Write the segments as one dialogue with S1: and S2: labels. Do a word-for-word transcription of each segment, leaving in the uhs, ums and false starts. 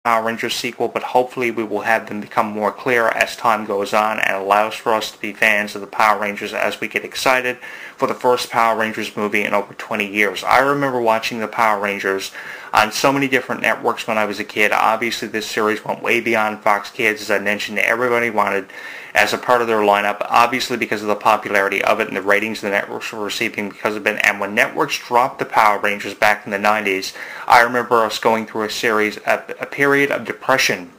S1: Power Rangers sequel, but hopefully we will have them become more clear as time goes on and allows for us to be fans of the Power Rangers as we get excited for the first Power Rangers movie in over twenty years. I remember watching the Power Rangers on so many different networks when I was a kid. Obviously this series went way beyond Fox Kids, as I mentioned. Everybody wanted as a part of their lineup, obviously because of the popularity of it and the ratings the networks were receiving because of it. And when networks dropped the Power Rangers back in the nineties, I remember us going through a series, a, a period of depression,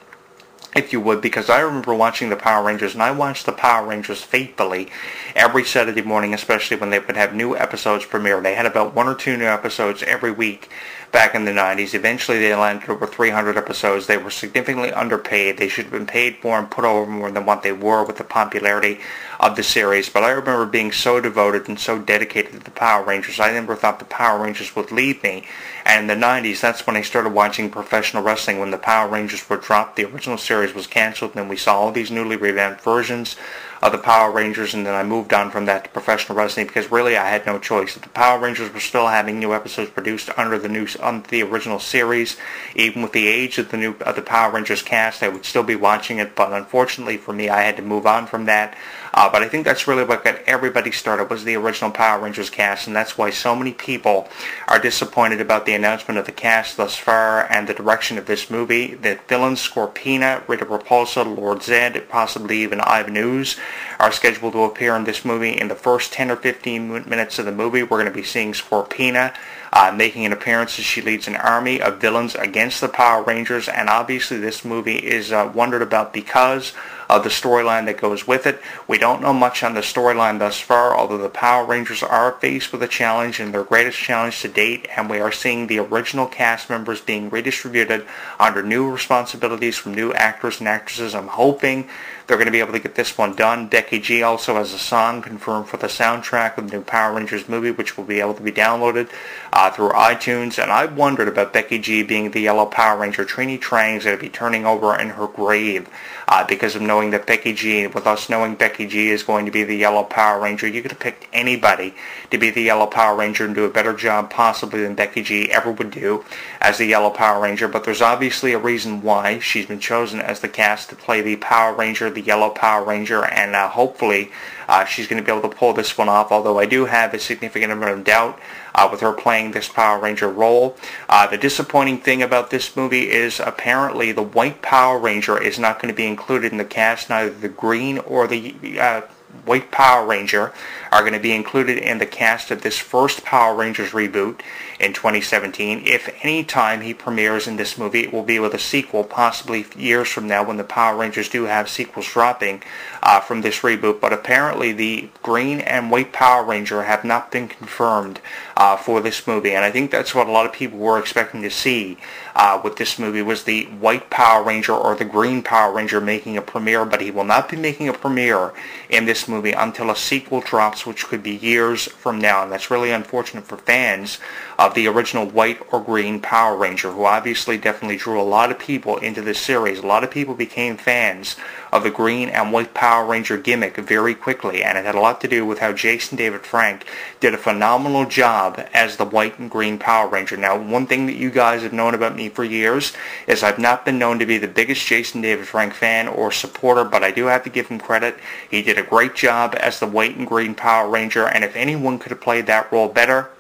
S1: if you would, because I remember watching the Power Rangers, and I watched the Power Rangers faithfully every Saturday morning, especially when they would have new episodes premiere. They had about one or two new episodes every week back in the nineties. Eventually they landed over three hundred episodes. They were significantly underpaid. They should have been paid more and put over more than what they were with the popularity of the series. But I remember being so devoted and so dedicated to the Power Rangers. I never thought the Power Rangers would leave me. And in the nineties, that's when I started watching professional wrestling. When the Power Rangers were dropped, the original series was canceled, and then we saw all these newly revamped versions of the Power Rangers, and then I moved on from that to professional wrestling because really I had no choice. If the Power Rangers were still having new episodes produced under the new under the original series, even with the age of the new of the Power Rangers cast, I would still be watching it. But unfortunately for me, I had to move on from that. Uh, but I think that's really what got everybody started, was the original Power Rangers cast, and that's why so many people are disappointed about the announcement of the cast thus far and the direction of this movie. The villains Scorpina, Rita Repulsa, Lord Zed, possibly even Ivan Ooze are scheduled to appear in this movie. In the first ten or fifteen minutes of the movie, we're going to be seeing Scorpina uh, making an appearance as she leads an army of villains against the Power Rangers, and obviously this movie is uh, wondered about because of the storyline that goes with it. We don't know much on the storyline thus far, although the Power Rangers are faced with a challenge, and their greatest challenge to date, and we are seeing the original cast members being redistributed under new responsibilities from new actors and actresses. I'm hoping they're going to be able to get this one done. Becky G also has a song confirmed for the soundtrack of the new Power Rangers movie, which will be able to be downloaded uh, through iTunes. And I wondered about Becky G being the Yellow Power Ranger. Trini Trang is going to be turning over in her grave uh, because of knowing that Becky G, with us knowing Becky G is going to be the Yellow Power Ranger, you could have picked anybody to be the Yellow Power Ranger and do a better job possibly than Becky G ever would do as the Yellow Power Ranger. But there's obviously a reason why she's been chosen as the cast to play the Power Ranger, the Yellow Power Ranger, and uh, hopefully uh, she's going to be able to pull this one off, although I do have a significant amount of doubt uh, with her playing this Power Ranger role. Uh, the disappointing thing about this movie is apparently the White Power Ranger is not going to be included in the cast. Neither the Green or the uh, White Power Ranger are going to be included in the cast of this first Power Rangers reboot in twenty seventeen. If any time he premieres in this movie, it will be with a sequel, possibly years from now when the Power Rangers do have sequels dropping uh, from this reboot. But apparently the Green and White Power Ranger have not been confirmed uh, for this movie, and I think that's what a lot of people were expecting to see uh, with this movie, was the White Power Ranger or the Green Power Ranger making a premiere, but he will not be making a premiere in this movie until a sequel drops, which could be years from now, and that's really unfortunate for fans of the original White or Green Power Ranger, who obviously definitely drew a lot of people into this series. A lot of people became fans of the Green and White Power Ranger gimmick very quickly, and it had a lot to do with how Jason David Frank did a phenomenal job as the White and Green Power Ranger. Now, one thing that you guys have known about me for years is I've not been known to be the biggest Jason David Frank fan or supporter, but I do have to give him credit. He did a great job as the White and Green Power Ranger, and if anyone could have played that role better,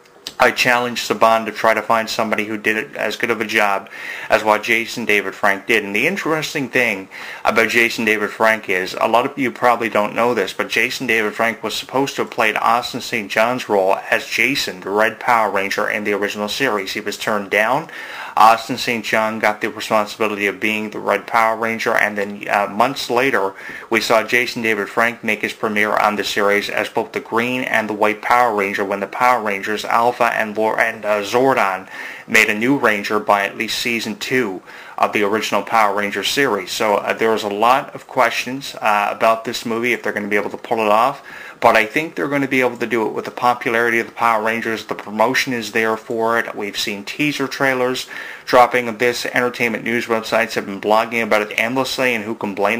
S1: I challenged Saban to try to find somebody who did it as good of a job as what Jason David Frank did. And the interesting thing about Jason David Frank is, a lot of you probably don't know this, but Jason David Frank was supposed to have played Austin Saint John's role as Jason, the Red Power Ranger, in the original series. He was turned down. Austin Saint John got the responsibility of being the Red Power Ranger, and then uh, months later, we saw Jason David Frank make his premiere on the series as both the Green and the White Power Ranger when the Power Rangers Alpha and, and uh, Zordon made a new Ranger by at least season two of the original Power Ranger series. So uh, there's a lot of questions uh, about this movie, if they're going to be able to pull it off. But I think they're going to be able to do it with the popularity of the Power Rangers. The promotion is there for it. We've seen teaser trailers dropping of this. Entertainment news websites have been blogging about it endlessly, and who can blame them?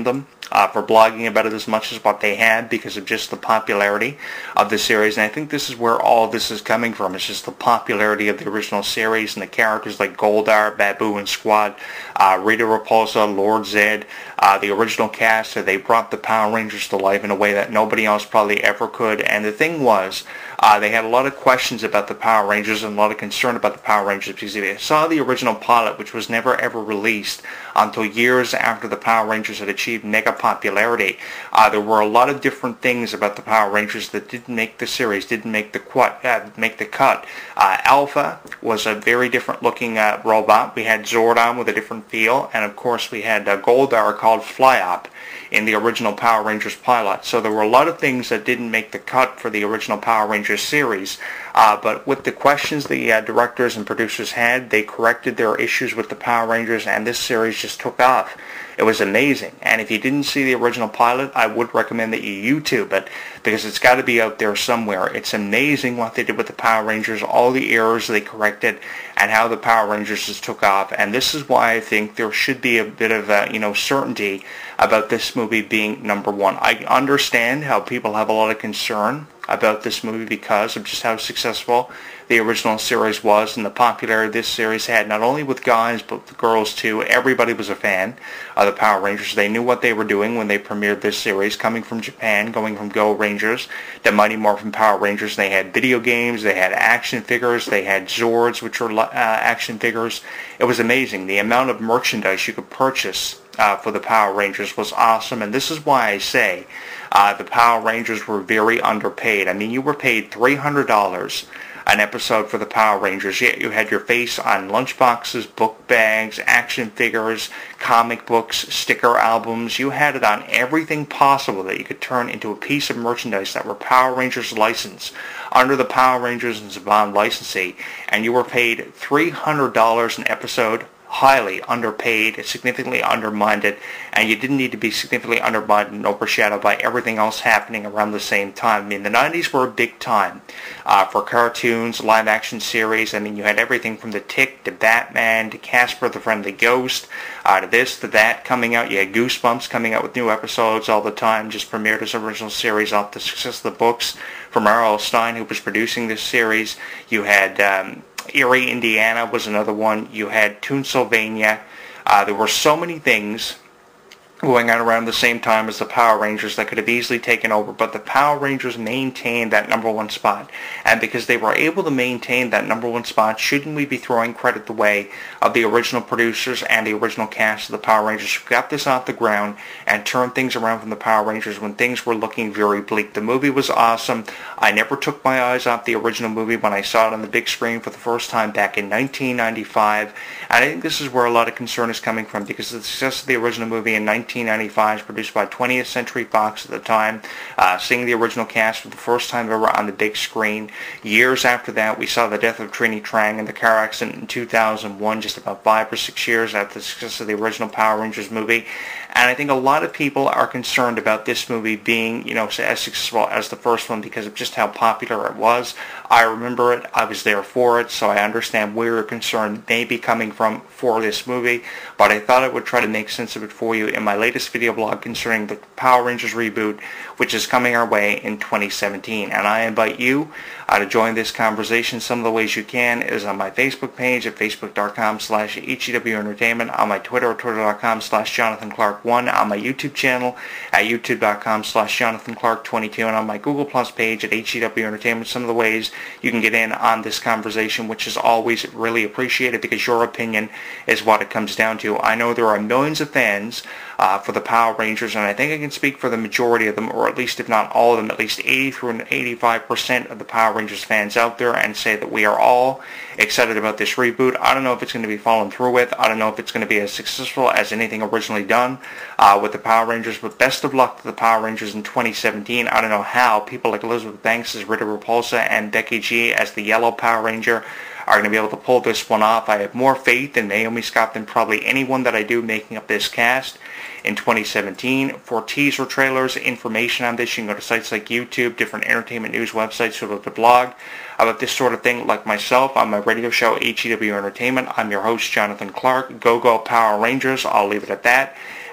S1: uh, for blogging about it as much as what they had because of just the popularity of the series. And I think this is where all of this is coming from. It's just the popularity of the original series and the characters like Goldar, Babu and Squad, uh, Rita Repulsa, Lord Zed, uh, the original cast. So they brought the Power Rangers to life in a way that nobody else probably ever could. And the thing was, uh, they had a lot of questions about the Power Rangers and a lot of concern about the Power Rangers because they saw the original pilot, which was never ever released until years after the Power Rangers had achieved mega popularity. Uh, there were a lot of different things about the Power Rangers that didn't make the series, didn't make the cut. Uh, make the cut. Uh, Alpha was a very different looking uh, robot. We had Zordon with a different feel, and of course we had uh, Goldar called Flyop in the original Power Rangers pilot. So there were a lot of things that didn't make the cut for the original Power Rangers series. Uh, but with the questions the uh, directors and producers had, they corrected their issues with the Power Rangers, and this series just took off. It was amazing. And if you didn't see the original pilot, I would recommend that you YouTube it, because it's got to be out there somewhere. It's amazing what they did with the Power Rangers, all the errors they corrected, and how the Power Rangers just took off. And this is why I think there should be a bit of uh, you know certainty about this movie being number one. I understand how people have a lot of concern about this movie because of just how successful the original series was and the popularity this series had, not only with guys but with girls too. Everybody was a fan of the Power Rangers. They knew what they were doing when they premiered this series, coming from Japan, going from Go Rangers to Mighty Morphin Power Rangers. They had video games, they had action figures, they had Zords, which were uh, action figures. It was amazing. The amount of merchandise you could purchase Uh, for the Power Rangers was awesome, and this is why I say uh, the Power Rangers were very underpaid. I mean, you were paid three hundred dollars an episode for the Power Rangers, yet you had your face on lunchboxes, book bags, action figures, comic books, sticker albums. You had it on everything possible that you could turn into a piece of merchandise that were Power Rangers licensed under the Power Rangers and Saban licensee, and you were paid three hundred dollars an episode. Highly underpaid, significantly undermined, and you didn't need to be significantly undermined and overshadowed by everything else happening around the same time. I mean, the nineties were a big time uh, for cartoons, live-action series. I mean, you had everything from The Tick to Batman to Casper the Friendly Ghost uh, to this to that coming out. You had Goosebumps coming out with new episodes all the time, just premiered as original series off the success of the books from R L Stine, who was producing this series. You had Um, Erie, Indiana was another one. You had Toonsylvania. Uh, there were so many things going on around the same time as the Power Rangers that could have easily taken over, but the Power Rangers maintained that number one spot. And because they were able to maintain that number one spot, shouldn't we be throwing credit the way of the original producers and the original cast of the Power Rangers who got this off the ground and turned things around from the Power Rangers when things were looking very bleak. The movie was awesome. I never took my eyes off the original movie when I saw it on the big screen for the first time back in nineteen ninety-five. And I think this is where a lot of concern is coming from, because the success of the original movie in nineteen ninety-five, produced by twentieth Century Fox at the time, uh, seeing the original cast for the first time ever on the big screen. Years after that, we saw the death of Trini Trang in the car accident in two thousand one, just about five or six years after the success of the original Power Rangers movie. And I think a lot of people are concerned about this movie being, you know, as successful as the first one because of just how popular it was. I remember it. I was there for it, so I understand where your concern may be coming from for this movie. But I thought I would try to make sense of it for you in my latest video blog concerning the Power Rangers reboot, which is coming our way in twenty seventeen. And I invite you uh, to join this conversation. Some of the ways you can is on my Facebook page at facebook.com slash HEW Entertainment, on my Twitter at twitter.com slash Jonathan Clark one, on my YouTube channel at youtube.com slash Jonathan Clark 22, and on my Google Plus page at H E W Entertainment. Some of the ways you can get in on this conversation, which is always really appreciated because your opinion is what it comes down to. I know there are millions of fans uh, for the Power Rangers, and I think I can speak for the majority of them, or at least if not all of them, at least eighty through eighty-five percent of the Power Rangers fans out there, and say that we are all excited about this reboot. I don't know if it's going to be followed through with. I don't know if it's going to be as successful as anything originally done uh, with the Power Rangers, but best of luck to the Power Rangers in twenty seventeen. I don't know how people like Elizabeth Banks as Rita Repulsa and Becky G as the Yellow Power Ranger are going to be able to pull this one off. I have more faith in Naomi Scott than probably anyone that I do making up this cast in twenty seventeen. For teaser trailers, information on this, you can go to sites like YouTube, different entertainment news websites who look to blog about this sort of thing, like myself on my radio show H E W Entertainment. I'm your host, Jonathan Clark. Go Go Power Rangers. I'll leave it at that.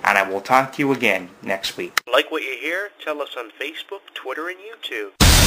S1: and I will talk to you again next week.
S2: Like what you hear? Tell us on Facebook, Twitter, and YouTube.